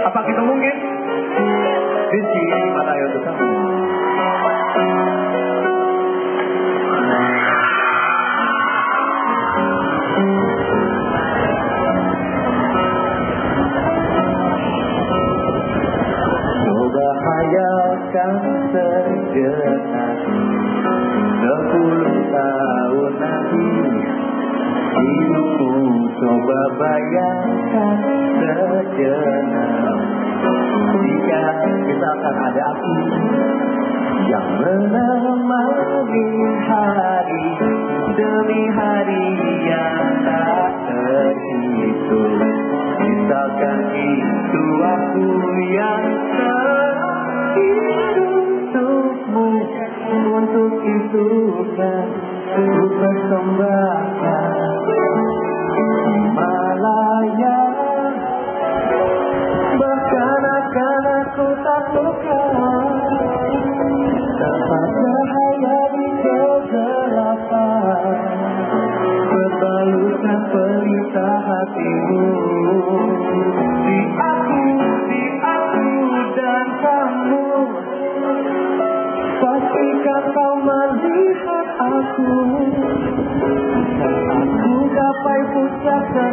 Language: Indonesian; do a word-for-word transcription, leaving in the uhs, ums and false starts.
Apa kita mungkin? Rizky Matayo untuk kamu. Coba hayalkan sejenak sepuluh tahun nanti hidupmu, coba bayangkan sejenak jika kita akan ada api yang menemani hari demi hari yang tak terhitung. Misalkan itu aku yang terakhir untukmu, untuk itu kan ku persembahkan Himalaya. Bahkan akan aku taklukkan tanpa cahaya di kegelapan, berbalutkan pelita hatimu. Di aku, di aku dan kamu, pastikan kau melihat aku. Dan aku gapai puncak